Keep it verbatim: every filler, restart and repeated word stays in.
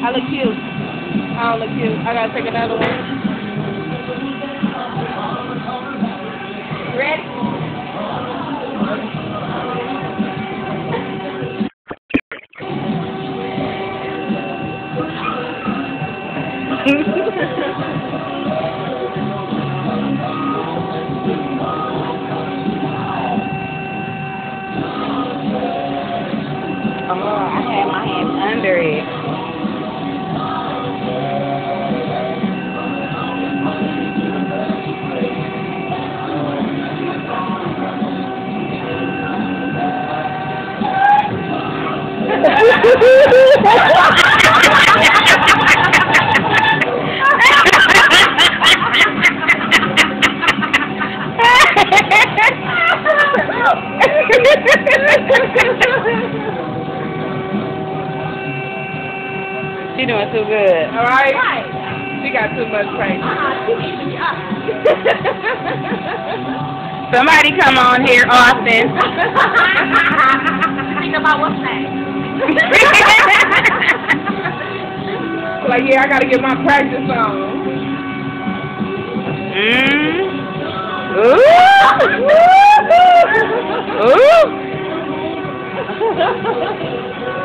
I look cute. I don't look cute. I gotta take another one. Ready? Oh, I had my hands under it. She doing too good. All right. Right. She got too much practice. Somebody come on here, Austin. Think about what's next. Like, yeah, I gotta get my practice on. Mm. Ooh. Ooh.